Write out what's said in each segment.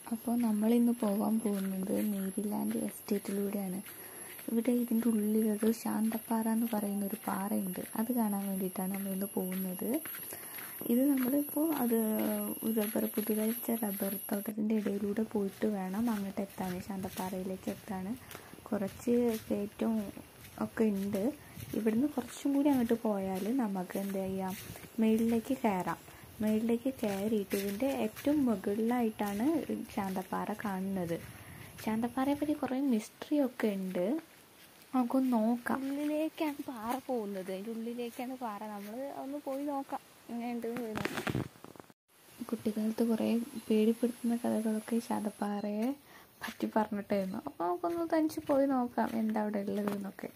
അപ്പോൾ നമ്മളിന്ന് പോകാൻ പോകുന്നത് മേരിലാൻഡ് എസ്റ്റേറ്റിലൂടെയാണ്. ഇവിടെ ഇതിൻ്റെ ഉള്ളിലൊരു ശാന്തപ്പാറ എന്ന് പറയുന്ന ഒരു പാറയുണ്ട്. അത് കാണാൻ വേണ്ടിയിട്ടാണ് നമ്മളിന്ന് പോകുന്നത്. ഇത് നമ്മളിപ്പോൾ പുതുതായി വെച്ച റബ്ബർ തോട്ടത്തിൻ്റെ ഇടയിലൂടെ പോയിട്ട് വേണം അങ്ങോട്ട് എത്താൻ, ശാന്തപ്പാറയിലേക്ക് എത്താൻ. കുറച്ച് കയറ്റവും ഒക്കെ ഉണ്ട്. ഇവിടുന്ന് കുറച്ചും കൂടി അങ്ങോട്ട് പോയാൽ നമുക്ക് എന്താ ചെയ്യാം, മേളിലേക്ക് കയറാം. മേളിലേക്ക് കയറിയിട്ട് ഇതിൻ്റെ ഏറ്റവും മുകളിലായിട്ടാണ് ശാന്തപ്പാറ കാണുന്നത്. ശാന്തപ്പാറയെ പറ്റി കുറേ മിസ്റ്ററി ഒക്കെ ഉണ്ട്, നമുക്കൊന്ന് നോക്കാം. ഉള്ളിലേക്കാണ് പാറ പോകുന്നത്, അതിൻ്റെ ഉള്ളിലേക്കാണ് പാറ. നമ്മൾ ഒന്ന് പോയി നോക്കാം എങ്ങനെയുണ്ടെന്ന് പോയി നോക്കാം. കുട്ടിക്കാലത്ത് കുറേ പേടിപ്പെടുത്തുന്ന കഥകളൊക്കെ ശാന്തപ്പാറയെ പറ്റി പറഞ്ഞിട്ടായിരുന്നു. അപ്പോൾ നമുക്കൊന്ന് തനിച്ച് പോയി നോക്കാം എന്താ അവിടെ ഉള്ളത് എന്നൊക്കെ.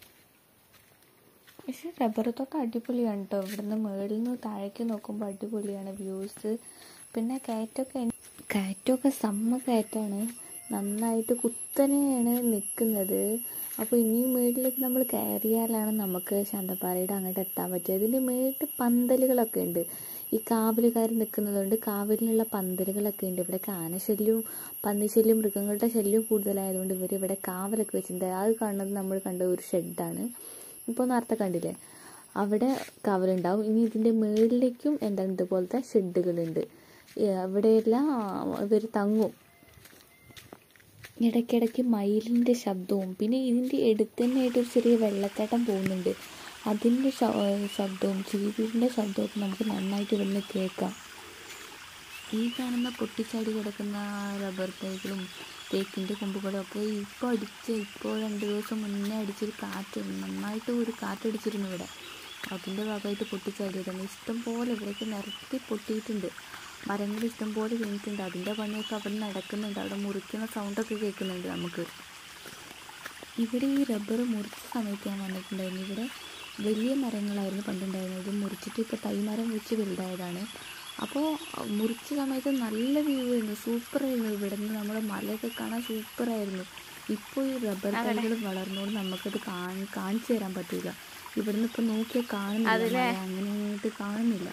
പക്ഷേ റബ്ബർ തോട്ടം അടിപൊളിയാണ് കേട്ടോ. ഇവിടുന്ന് മുകളിൽ നിന്ന് താഴേക്ക് നോക്കുമ്പോൾ അടിപൊളിയാണ് വ്യൂസ്. പിന്നെ കയറ്റമൊക്കെ സമ്മ കയറ്റമാണ്, നന്നായിട്ട് കുത്തനെയാണ് നിൽക്കുന്നത്. അപ്പോൾ ഇനിയും മുകളിലേക്ക് നമ്മൾ കയറിയാലാണ് നമുക്ക് ശാന്തപ്പാറയുടെ അങ്ങോട്ട് എത്താൻ പറ്റുക. ഇതിൻ്റെ മുകളിൽ പന്തലുകളൊക്കെ ഉണ്ട്. ഈ കാവലുകാർ നിൽക്കുന്നതുകൊണ്ട് കാവലിനുള്ള പന്തലുകളൊക്കെ ഉണ്ട്. ഇവിടെ ആനശല്യവും പന്നിശല്യവും മൃഗങ്ങളുടെ ശല്യവും കൂടുതലായതുകൊണ്ട് ഇവിടെ കാവലൊക്കെ വെച്ചിട്ടുണ്ട്. അത് കാണുന്നത് നമ്മൾ കണ്ട ഒരു ഷെഡാണ്. ഇപ്പോൾ നേരത്തെ കണ്ടില്ലേ, അവിടെ കാവലുണ്ടാവും. ഇനി ഇതിൻ്റെ മുകളിലേക്കും എന്താണ് ഇതുപോലത്തെ ഷെഡുകളുണ്ട്. അവിടെയെല്ലാം ഇവർ തങ്ങും. ഇടയ്ക്കിടയ്ക്ക് മയിലിൻ്റെ ശബ്ദവും പിന്നെ ഇതിൻ്റെ അടുത്ത് തന്നെയായിട്ടൊരു ചെറിയ വെള്ളച്ചാട്ടം പോകുന്നുണ്ട്. അതിൻ്റെ ശബ്ദവും ചീവീടിൻ്റെ ശബ്ദമൊക്കെ നമുക്ക് നന്നായിട്ട് ഇവിടുന്ന് കേൾക്കാം. ഈ കാണുന്ന പൊട്ടിച്ചാടി കിടക്കുന്ന റബ്ബർ തൈകളും തേക്കിൻ്റെ കൊമ്പുകളൊക്കെ ഇപ്പോൾ 2 ദിവസം മുന്നേ അടിച്ചൊരു കാറ്റ്, നന്നായിട്ട് ഒരു കാറ്റടിച്ചിരുന്നു ഇവിടെ. അതിൻ്റെ ഭാഗമായിട്ട് പൊട്ടിച്ചാടിയതാണ്. ഇഷ്ടംപോലെ ഇവിടേക്ക് നിരത്തി പൊട്ടിയിട്ടുണ്ട്. മരങ്ങൾ ഇഷ്ടംപോലെ വീണിട്ടുണ്ട്. അതിൻ്റെ പണിയൊക്കെ അവിടെ നടക്കുന്നുണ്ട്. അവിടെ മുറിക്കുന്ന സൗണ്ടൊക്കെ കേൾക്കുന്നുണ്ട് നമുക്ക്. ഇവിടെ ഈ റബ്ബർ മുറിച്ച സമയത്ത് ഞാൻ വന്നിട്ടുണ്ടായിരുന്നു. ഇവിടെ വലിയ മരങ്ങളായിരുന്നു പണ്ടുണ്ടായിരുന്നത്. ഇത് മുറിച്ചിട്ട് ഇപ്പോൾ തൈമരം വെച്ച് വലുതായതാണ്. അപ്പോൾ മുറിച്ച സമയത്ത് നല്ല വ്യൂ ആയിരുന്നു, സൂപ്പറായിരുന്നു. ഇവിടെ നിന്ന് നമ്മുടെ മലയൊക്കെ കാണാൻ സൂപ്പറായിരുന്നു. ഇപ്പോൾ ഈ റബ്ബർ തൈകൾ വളർന്നുകൊണ്ട് നമുക്കത് കാണിച്ചു തരാൻ പറ്റില്ല. ഇവിടുന്ന് ഇപ്പോൾ നോക്കിയാൽ കാണുന്നില്ല, അങ്ങനെയായിട്ട് കാണുന്നില്ല.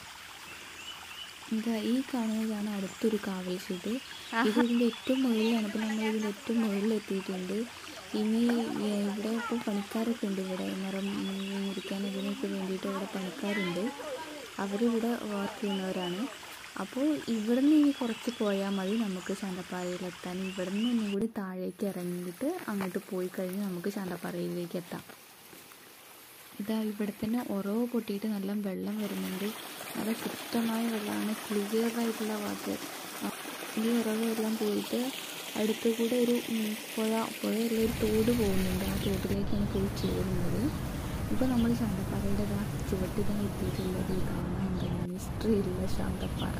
ഈ കാണുന്നതാണ് അടുത്തൊരു കാവൽ ഷെഡ്. ഇത് ഇതിൻ്റെ ഏറ്റവും മുകളിലാണ്. അപ്പോൾ നമ്മൾ ഇതിൻ്റെ ഏറ്റവും മുകളിൽ എത്തിയിട്ടുണ്ട്. ഇനി ഇവിടെ ഇപ്പോൾ പണിക്കാരൊക്കെ ഉണ്ട്. ഇവിടെ മരം മുറിക്കാൻ ഇതിനൊക്കെ വേണ്ടിയിട്ട് ഇവിടെ പണിക്കാരുണ്ട്. അവരിവിടെ വർക്ക് ചെയ്യുന്നവരാണ്. അപ്പോൾ ഇവിടെ നിന്ന് ഇനി കുറച്ച് പോയാൽ മതി നമുക്ക് ശാന്തപ്പാറയിലെത്താൻ. ഇവിടെ നിന്ന് ഒന്നും കൂടി താഴേക്ക് ഇറങ്ങിയിട്ട് അങ്ങോട്ട് പോയി കഴിഞ്ഞ് നമുക്ക് ശാന്തപ്പാറയിലേക്ക് എത്താം. ഇവിടെ തന്നെ ഉറവ് പൊട്ടിയിട്ട് നല്ല വെള്ളം വരുന്നുണ്ട്. നല്ല ശുദ്ധമായ വെള്ളമാണ്, ക്ലിയറായിട്ടുള്ള വാട്ടർ. ഈ ഉറവെല്ലാം പോയിട്ട് അടുത്ത് കൂടെ ഒരു പുഴയുള്ള ഒരു തോട് പോകുന്നുണ്ട്. ആ തോട്ടിലേക്കാണ് പോയി ചേരുന്നത്. ഇപ്പോൾ നമ്മൾ ശാന്തപ്പാറയുടെ ചുവട്ടിലാണ് എത്തിയിട്ടുള്ളത്. കാണാൻ മിസ്റ്ററിയുള്ള ശാന്തപ്പാറ.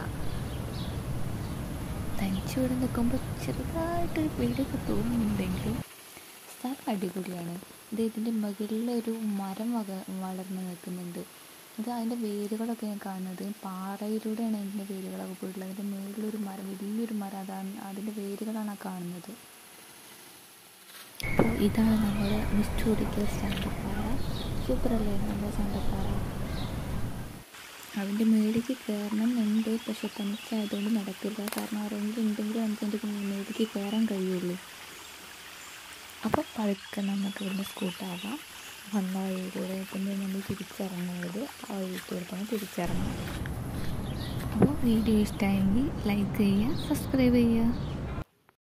തനിച്ചിവിടെ നിൽക്കുമ്പോൾ ചെറുതായിട്ടൊരു പേടിയൊക്കെ തോന്നുന്നുണ്ടെങ്കിലും സ്ഥലം അടിപൊളിയാണ്. ഇതിൻ്റെ മുകളിലൊരു മരം വളർന്ന് നിൽക്കുന്നുണ്ട്. അതിൻ്റെ വേരുകളൊക്കെ ഞാൻ കാണുന്നത് പാറയിലൂടെയാണ്. അതിൻ്റെ വേരുകളൊക്കെ പോയിട്ടുള്ളത്. അതിൻ്റെ മുകളിലൊരു മരം, വലിയൊരു മരം, അതിൻ്റെ വേരുകളാണ് കാണുന്നത്. അപ്പോൾ ഇതാണ് നമ്മുടെ ഹിസ്റ്റോറിക്കൽ ശാന്തപ്പാറ. സൂപ്പറല്ലേ നമ്മുടെ ശാന്തപ്പാറ. അതിൻ്റെ മേലേക്ക് കയറണം എന്നുണ്ട്, പക്ഷെ തനിച്ചായതുകൊണ്ട് നടക്കില്ല. കാരണം ആരെങ്കിലും ഉണ്ടെങ്കിൽ നമുക്ക് അതിൻ്റെ മേലേക്ക് കയറാൻ കഴിയുള്ളൂ. അപ്പോൾ പതുക്കെ നമുക്ക് ഇവിടുന്ന് സ്കൂട്ടാവാം. വന്ന വഴിയിലൂടെ പിന്നെ നമ്മൾ തിരിച്ചിറങ്ങുന്നത് ആ വഴിയിലൂടെ തന്നെ തിരിച്ചിറങ്ങാം. അപ്പോൾ വീഡിയോ ഇഷ്ടമായെങ്കിൽ ലൈക്ക് ചെയ്യുക, സബ്സ്ക്രൈബ് ചെയ്യുക.